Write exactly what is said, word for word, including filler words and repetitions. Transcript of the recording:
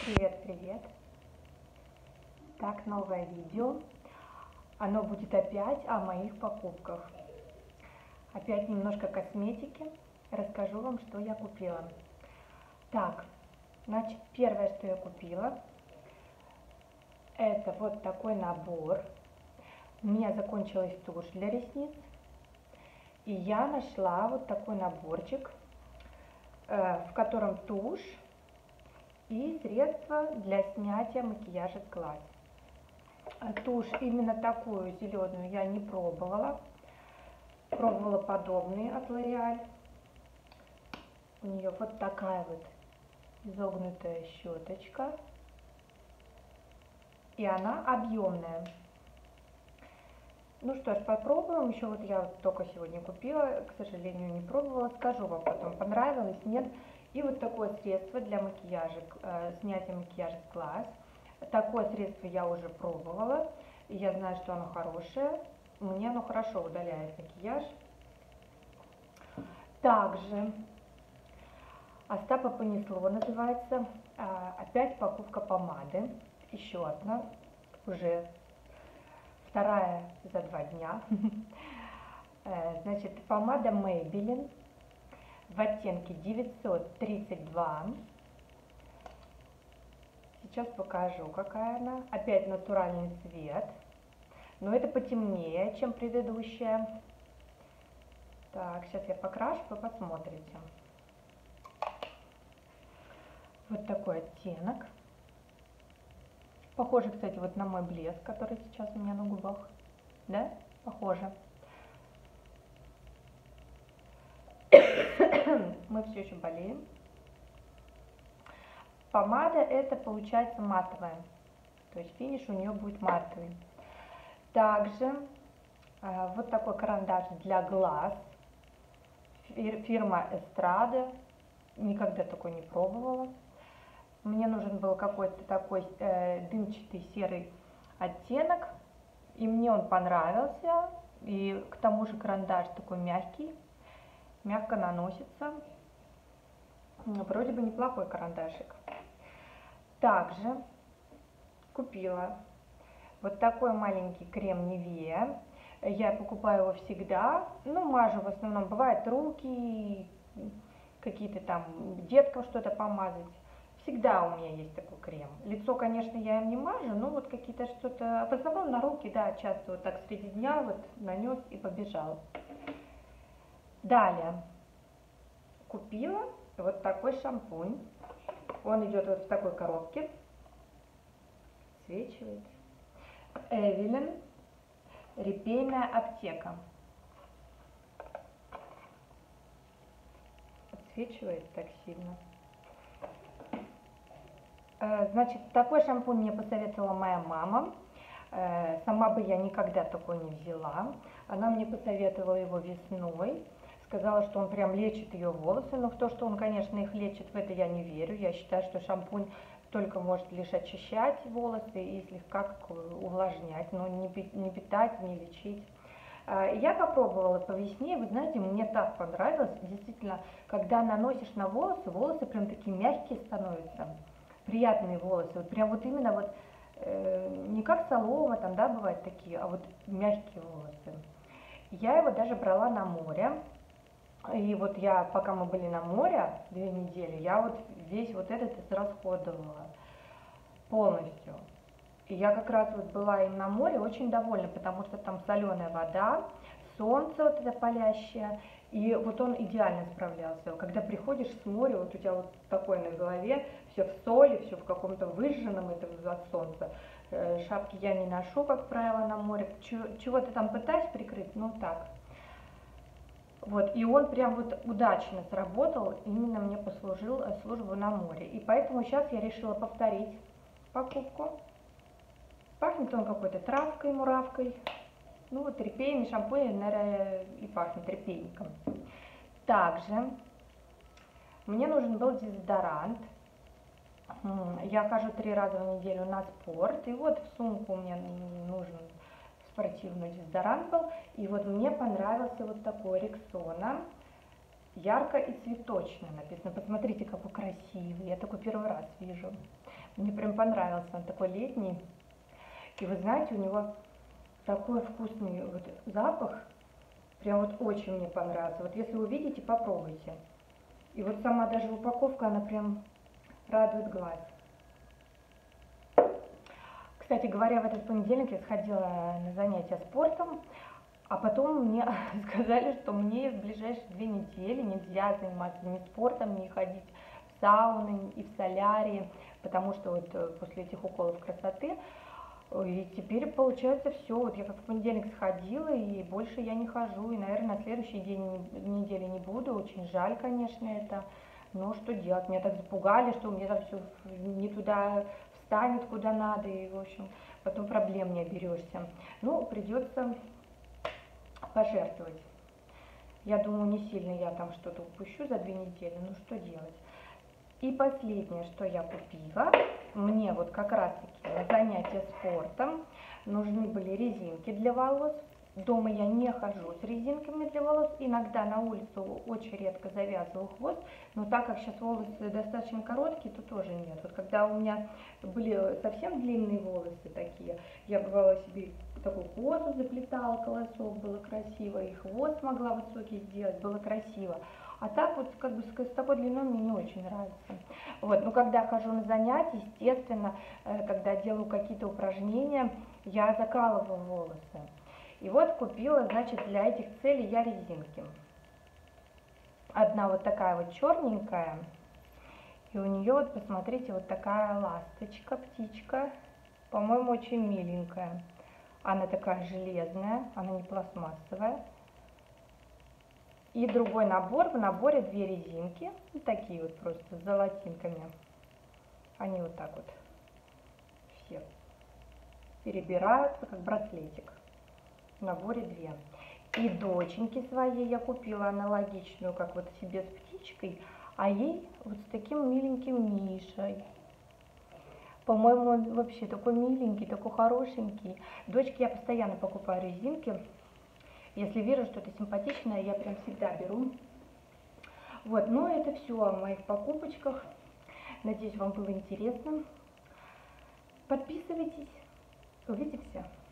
Привет, привет! Так, новое видео. Оно будет опять о моих покупках. Опять немножко косметики. Расскажу вам, что я купила. Так, значит, первое, что я купила, это вот такой набор. У меня закончилась тушь для ресниц. И я нашла вот такой наборчик, в котором тушь и средства для снятия макияжа с глаз. Тушь именно такую зеленую я не пробовала. Пробовала подобные от L'Oréal. У нее вот такая вот изогнутая щеточка. И она объемная. Ну что ж, попробуем. Еще вот я вот только сегодня купила, к сожалению, не пробовала. Скажу вам потом, понравилось, нет. И вот такое средство для макияжа, э, снятия макияжа с глаз. Такое средство я уже пробовала. И я знаю, что оно хорошее. Мне оно хорошо удаляет макияж. Также Остапа понесло называется. Э, опять покупка помады. Еще одна. Уже вторая за два дня. Значит, помада Maybelline в оттенке девятьсот тридцать два. Сейчас покажу, какая она. Опять натуральный цвет. Но это потемнее, чем предыдущая. Так, сейчас я покрашу, вы посмотрите. Вот такой оттенок. Похоже, кстати, вот на мой блеск, который сейчас у меня на губах. Да? Похоже. Мы все еще болеем. Помада это получается матовая. То есть финиш у нее будет матовый. Также э, вот такой карандаш для глаз. Фирма Эстрада. Никогда такой не пробовала. Мне нужен был какой-то такой э, дымчатый серый оттенок. И мне он понравился. И к тому же карандаш такой мягкий. Мягко наносится. Вроде бы неплохой карандашик. Также купила вот такой маленький крем Nivea. Я покупаю его всегда. Ну, мажу в основном. Бывает руки, какие-то там деткам что-то помазать. Всегда у меня есть такой крем. Лицо, конечно, я им не мажу, но вот какие-то что-то... В основном на руки, да, часто вот так среди дня вот нанес и побежал. Далее купила вот такой шампунь. Он идет вот в такой коробке. Свечивает. Эвелин. Репейная аптека. Отсвечивает так сильно. Значит, такой шампунь мне посоветовала моя мама. Сама бы я никогда такой не взяла. Она мне посоветовала его весной. Сказала, что он прям лечит ее волосы. Но в то, что он, конечно, их лечит, в это я не верю. Я считаю, что шампунь только может лишь очищать волосы и слегка увлажнять, но не питать, не лечить. Я попробовала по весне, вы знаете, мне так понравилось. Действительно, когда наносишь на волосы, волосы прям такие мягкие становятся. Приятные волосы. Вот прям вот именно вот, э, не как солома, там, да, бывают такие, а вот мягкие волосы. Я его даже брала на море. И вот я, пока мы были на море, две недели, я вот весь вот этот израсходовала полностью. И я как раз вот была им на море очень довольна, потому что там соленая вода, солнце вот это палящее, и вот он идеально справлялся. Когда приходишь с моря, вот у тебя вот такое на голове, все в соли, все в каком-то выжженном это от солнца. Шапки я не ношу, как правило, на море. Чего-то там пытаюсь прикрыть, ну так. Вот, и он прям вот удачно сработал, именно мне послужил службу на море. И поэтому сейчас я решила повторить покупку. Пахнет он какой-то травкой, муравкой. Ну вот репейный шампунь, наверное, и пахнет репейником. Также мне нужен был дезодорант. Я хожу три раза в неделю на спорт. И вот в сумку у меня нужен спортивный дезодорант был. И вот мне понравился вот такой Рексона. Ярко и цветочно написано. Посмотрите, какой красивый. Я такой первый раз вижу. Мне прям понравился, он такой летний. И вы знаете, у него такой вкусный вот запах, прям вот очень мне понравился. Вот если увидите, попробуйте. И вот сама даже упаковка, она прям радует глаз. Кстати говоря, в этот понедельник я сходила на занятия спортом, а потом мне сказали, что мне в ближайшие две недели нельзя заниматься ни спортом, ни ходить в сауны и в солярии, потому что вот после этих уколов красоты. И теперь получается все, вот я как в понедельник сходила, и больше я не хожу, и, наверное, на следующий день недели не буду, очень жаль, конечно, это, но что делать, меня так запугали, что у меня там все не туда встанет, куда надо, и, в общем, потом проблем не оберешься. Ну, придется пожертвовать. Я думаю, не сильно я там что-то упущу за две недели, ну что делать. И последнее, что я купила, мне вот как раз таки на занятия спортом нужны были резинки для волос. Дома я не хожу с резинками для волос, иногда на улицу очень редко завязываю хвост, но так как сейчас волосы достаточно короткие, то тоже нет. Вот когда у меня были совсем длинные волосы такие, я бывала себе такую косу заплетала, колосок, было красиво, и хвост могла высокий сделать, было красиво. А так вот как бы с, с такой длиной мне не очень нравится. Вот, но когда хожу на занятия, естественно, когда делаю какие-то упражнения, я закалываю волосы. И вот купила, значит, для этих целей я резинки. Одна вот такая вот черненькая, и у нее вот, посмотрите, вот такая ласточка, птичка, по-моему, очень миленькая. Она такая железная, она не пластмассовая. И другой набор, в наборе две резинки, вот такие вот просто с золотинками. Они вот так вот все перебираются, как браслетик. В наборе две. И доченьке своей я купила аналогичную, как вот себе с птичкой, а ей вот с таким миленьким Мишей. По-моему, он вообще такой миленький, такой хорошенький. Дочке я постоянно покупаю резинки. Если вижу что-то симпатичное, я прям всегда беру. Вот, ну это все о моих покупочках. Надеюсь, вам было интересно. Подписывайтесь. Увидимся.